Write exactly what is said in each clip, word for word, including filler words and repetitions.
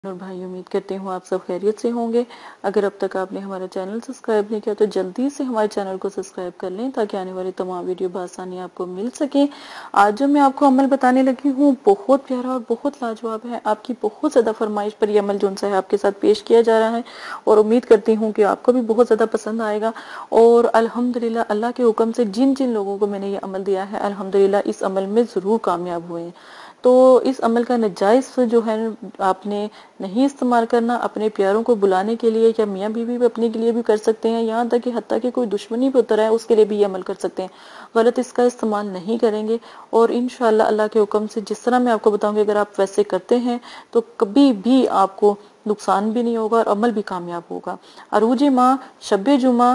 और भाई उम्मीद करती हूँ आप सब खैरियत से होंगे। अगर अब तक आपने हमारा चैनल सब्सक्राइब नहीं किया तो जल्दी से हमारे चैनल को सब्सक्राइब कर लें ताकि आने वाली तमाम वीडियो बआसानी आपको मिल सके। आज जो मैं आपको अमल बताने लगी हूँ बहुत प्यारा और बहुत लाजवाब है। आपकी बहुत ज़्यादा फरमाइश पर यह अमल जो है आपके साथ पेश किया जा रहा है और उम्मीद करती हूँ कि आपको भी बहुत ज़्यादा पसंद आएगा। और अल्हम्दुलिल्लाह अल्लाह के हुक्म से जिन जिन लोगों को मैंने ये अमल दिया है अल्हम्दुलिल्लाह इस अमल में ज़रूर कामयाब हुए हैं। तो इस अमल का नजायज़ जो है आपने नहीं इस्तेमाल करना। अपने प्यारों को बुलाने के लिए या मियाँ बीवी भी अपने के लिए भी कर सकते हैं, यहाँ तक कि हत्ता कि कोई दुश्मनी भी उतर है उसके लिए भी ये अमल कर सकते हैं। गलत इसका इस्तेमाल नहीं करेंगे और इंशाअल्लाह अल्लाह के हुक्म से जिस तरह मैं आपको बताऊंगी अगर आप वैसे करते हैं तो कभी भी आपको नुकसान भी नहीं होगा और अमल भी कामयाब होगा। अरूज माह, शब जुमा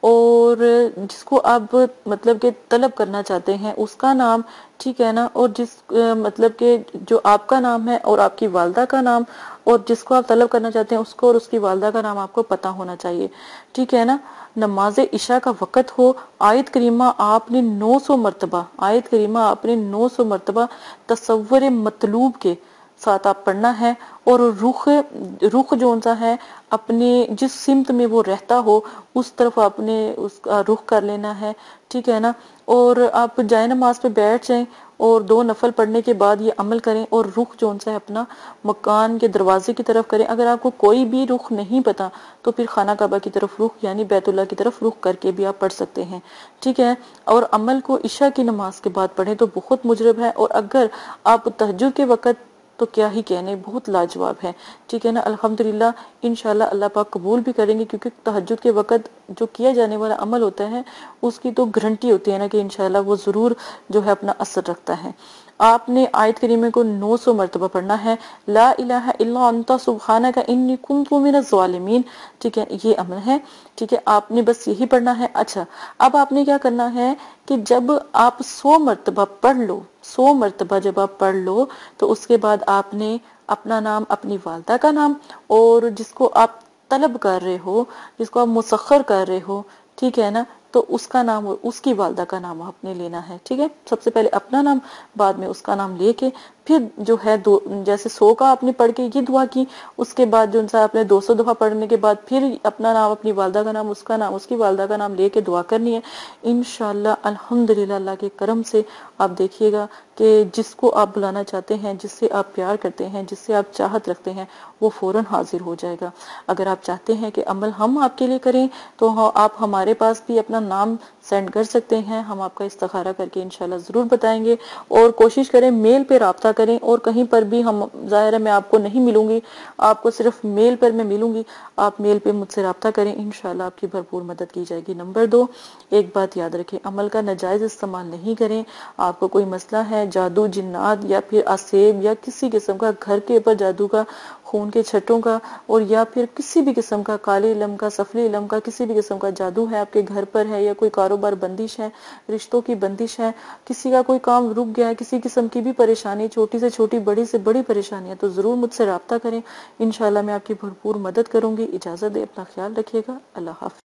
और जिसको आप मतलब के तलब करना चाहते हैं उसका नाम, ठीक है ना, और जिस आ, मतलब के जो आपका नाम है और आपकी वालदा का नाम और जिसको आप तलब करना चाहते हैं उसको और उसकी वालदा का नाम आपको पता होना चाहिए, ठीक है ना। नमाज इशा का वक़्त हो, आयत करीमा आपने नौ सौ मरतबा आयत करीमा आपने नौ सौ मरतबा तसव्वुर मतलूब के साथ आप पढ़ना है और रुख रुख जो सा है अपने जिस सिमत में वो रहता हो उस तरफ आपने उसका रुख कर लेना है, ठीक है ना। और आप जाए नमाज पे बैठ जाएं और दो नफल पढ़ने के बाद ये अमल करें और रुख जो सा है अपना मकान के दरवाजे की तरफ करें। अगर आपको कोई भी रुख नहीं पता तो फिर खाना काबा की तरफ रुख यानी बैतुल्लाह की तरफ रुख करके भी आप पढ़ सकते हैं, ठीक है। और अमल को इशा की नमाज के बाद पढ़ें तो बहुत मुजरब है और अगर आप तहज्जुद के वक़्त तो क्या ही कहने, बहुत लाजवाब है, ठीक है ना। अल्हम्दुलिल्लाह इंशाल्लाह अल्लाह पाक कबूल भी करेंगे क्योंकि तहज्जुद के वक़्त जो किया जाने वाला अमल होता है उसकी तो गारंटी होती है ना कि इंशाल्लाह वो जरूर जो है अपना असर रखता है। आपने आयत करीमे को नौ सौ मरतबा पढ़ना है, ला इलाहा इल्ला अंता सुब्हानका इन्नी कुन्तु मिनज़ ज़ालिमीन, ठीक है, ये अमल है, ठीक है। आपने बस यही पढ़ना है। अच्छा, अब आपने क्या करना है कि जब आप सौ मरतबा पढ़ लो सौ मरतबा जब आप पढ़ लो तो उसके बाद आपने अपना नाम, अपनी वालदा का नाम और जिसको आप तलब कर रहे हो, जिसको आप मुसख्खर कर रहे हो, ठीक है ना, तो उसका नाम और उसकी वालदा का नाम आपने लेना है, ठीक है। सबसे पहले अपना नाम, बाद में उसका नाम लेके फिर जो है दो जैसे सौ का आपने पढ़ के ये दुआ की, उसके बाद जो सा आपने दो सौ दफा पढ़ने के बाद फिर अपना नाम, अपनी वालदा का नाम, उसका नाम, उसकी वालदा का नाम लेके दुआ करनी है। इंशाल्लाह अल्हम्दुलिल्लाह अल्लाह के करम से आप देखिएगा कि जिसको आप बुलाना चाहते हैं, जिससे आप प्यार करते हैं, जिससे आप चाहत रखते हैं वो फौरन हाजिर हो जाएगा। अगर आप चाहते हैं कि अमल हम आपके लिए करें तो आप हमारे पास भी अपना नाम सेंड कर सकते हैं, हम आपका इस्तिखारा करके इंशाल्लाह जरूर बताएंगे। और कोशिश करें मेल पे राब्ता करें और कहीं पर भी हम जाहिर है मैं आपको नहीं मिलूंगी, आपको सिर्फ मेल पर मैं मिलूंगी, आप मेल पे मुझसे राब्ता करें, इंशाल्लाह आपकी भरपूर मदद की जाएगी। नंबर दो, एक बात याद रखें, अमल का नाजायज इस्तेमाल नहीं करें। आपको कोई मसला है जादू, जिन्नात या फिर असेब या किसी किस्म का घर के ऊपर जादू का, खून के छठों का और या फिर किसी भी किस्म का काले इलम का, सफली इलम का, किसी भी किस्म का जादू है आपके घर पर है या कोई कारोबार बंदिश है, रिश्तों की बंदिश है, किसी का कोई काम रुक गया है, किसी किस्म की भी परेशानी, छोटी से छोटी, बड़ी से बड़ी परेशानी है तो जरूर मुझसे राब्ता करें। इंशाल्लाह मैं आपकी भरपूर मदद करूंगी। इजाजत दे, अपना ख्याल रखिएगा। अल्लाह हाफ़िज़।